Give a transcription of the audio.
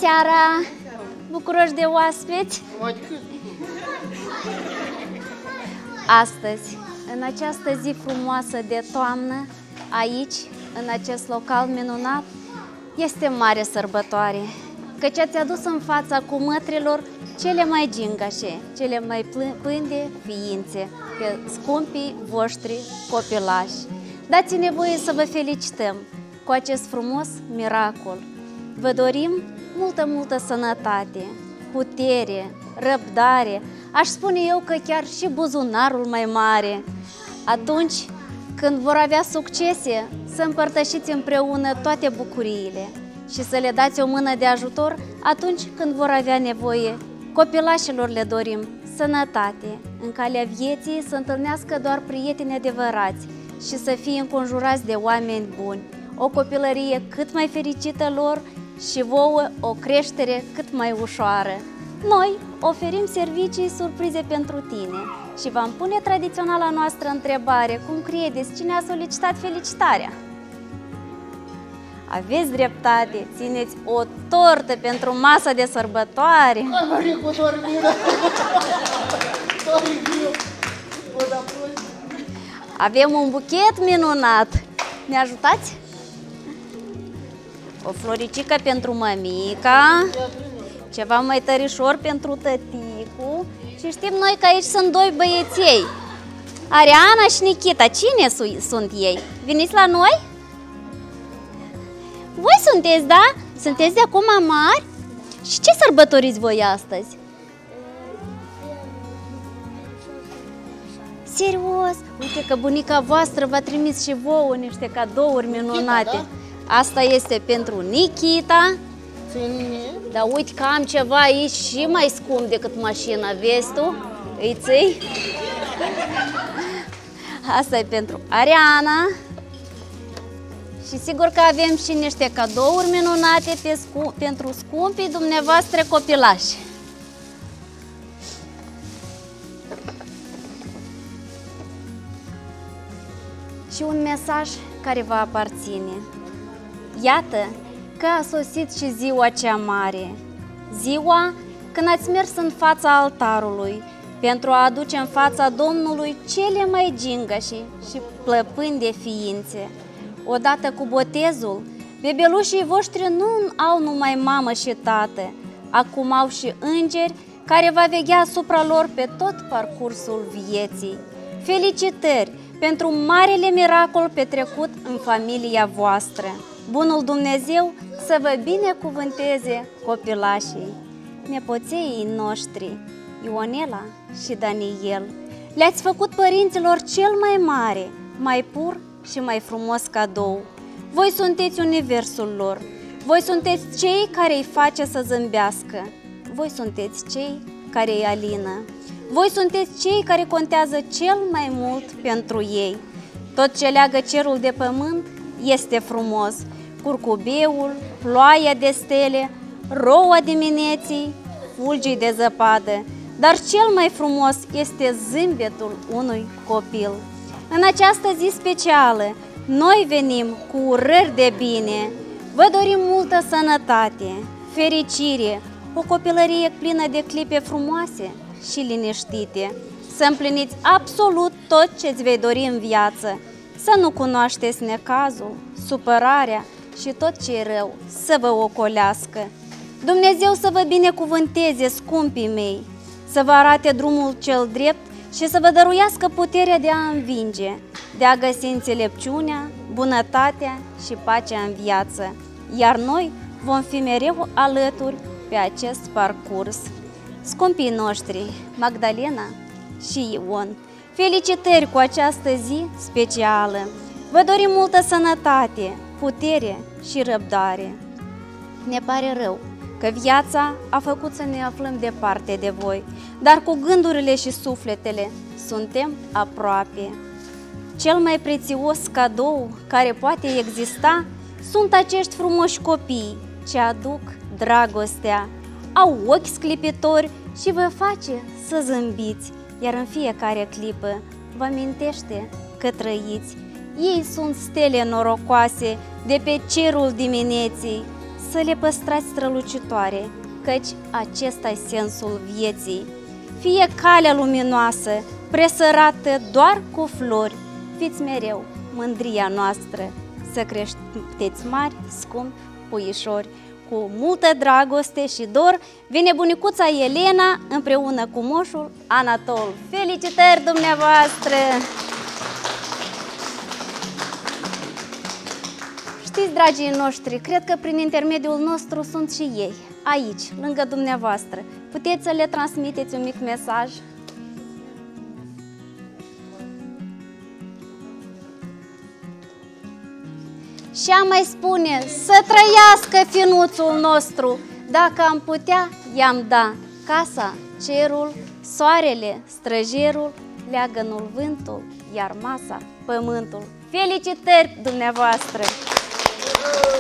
seara! Bucuroși de oaspeți? Astăzi, în această zi frumoasă de toamnă, aici, în acest local minunat, este mare sărbătoare, căci ați adus în fața cumătrilor cele mai gingașe, cele mai pânde ființe, pe scumpii voștri copilași. Dați-ne voie să vă felicităm cu acest frumos miracol. Vă dorim multă sănătate, putere, răbdare, aș spune eu că chiar și buzunarul mai mare. Atunci când vor avea succese, să împărtășiți împreună toate bucuriile și să le dați o mână de ajutor atunci când vor avea nevoie. Copilașilor le dorim sănătate, în calea vieții să întâlnească doar prieteni adevărați și să fie înconjurați de oameni buni. O copilărie cât mai fericită lor și vouă o creștere cât mai ușoară. Noi oferim servicii surprize pentru tine și v-am pune tradiționala noastră întrebare: cum credeți, cine a solicitat felicitarea? Aveți dreptate, țineți o tortă pentru masa de sărbătoare. Avem un buchet minunat. Ne ajutați? O floricică pentru mămica, ceva mai tărișor pentru tăticu și știm noi că aici sunt doi băieței, Ariana și Nikita. Cine sunt ei? Veniți la noi? Voi sunteți, da? Sunteți de acum mari? Și ce sărbătoriți voi astăzi? Serios? Uite că bunica voastră v-a trimis și vouă niște cadouri minunate. Asta este pentru Nikita. Dar uite că am ceva aici și mai scump decât mașina, vezi tu? Îi ții? Asta e pentru Ariana. Și sigur că avem și niște cadouri minunate pentru scumpii dumneavoastră copilași. Și un mesaj care vă aparține. Iată că a sosit și ziua cea mare, ziua când ați mers în fața altarului pentru a aduce în fața Domnului cele mai gingași și plăpâni de ființe. Odată cu botezul, bebelușii voștri nu au numai mamă și tată, acum au și îngeri care va veghea asupra lor pe tot parcursul vieții. Felicitări pentru marele miracol petrecut în familia voastră. Bunul Dumnezeu să vă binecuvânteze copilașii. Nepoțeii noștri, Ionela și Daniel, le-ați făcut părinților cel mai mare, mai pur și mai frumos cadou. Voi sunteți universul lor, voi sunteți cei care îi face să zâmbească, voi sunteți cei care îi alină, voi sunteți cei care contează cel mai mult pentru ei. Tot ce leagă cerul de pământ este frumos: curcubeul, ploaia de stele, roua dimineții, fulgii de zăpadă, dar cel mai frumos este zâmbetul unui copil. În această zi specială, noi venim cu urări de bine. Vă dorim multă sănătate, fericire, o copilărie plină de clipe frumoase și liniștite, să împliniți absolut tot ce-ți vei dori în viață, să nu cunoașteți necazul, supărarea și tot ce e rău să vă ocolească. Dumnezeu să vă binecuvânteze, scumpii mei, să vă arate drumul cel drept și să vă dăruiască puterea de a învinge, de a găsi înțelepciunea, bunătatea și pacea în viață, iar noi vom fi mereu alături pe acest parcurs. Scumpii noștri, Magdalena și Ion, felicitări cu această zi specială! Vă dorim multă sănătate, putere și răbdare. Ne pare rău că viața a făcut să ne aflăm departe de voi, dar cu gândurile și sufletele suntem aproape. Cel mai prețios cadou care poate exista sunt acești frumoși copii ce aduc dragostea, au ochi sclipitori și vă face să zâmbiți, iar în fiecare clipă vă amintește că trăiți. Ei sunt stele norocoase de pe cerul dimineții, să le păstrați strălucitoare, căci acesta-i sensul vieții. Fie calea luminoasă, presărată doar cu flori, fiți mereu mândria noastră, să creșteți mari, scumpi puișori. Cu multă dragoste și dor vine bunicuța Elena împreună cu moșul Anatol. Felicitări dumneavoastră! Știți, dragii noștri, cred că prin intermediul nostru sunt și ei, aici, lângă dumneavoastră. Puteți să le transmiteți un mic mesaj? Și am mai spune, să trăiască finuțul nostru, dacă am putea, i-am da casa, cerul, soarele, străjerul, leagănul vântul, iar masa, pământul. Felicitări dumneavoastră!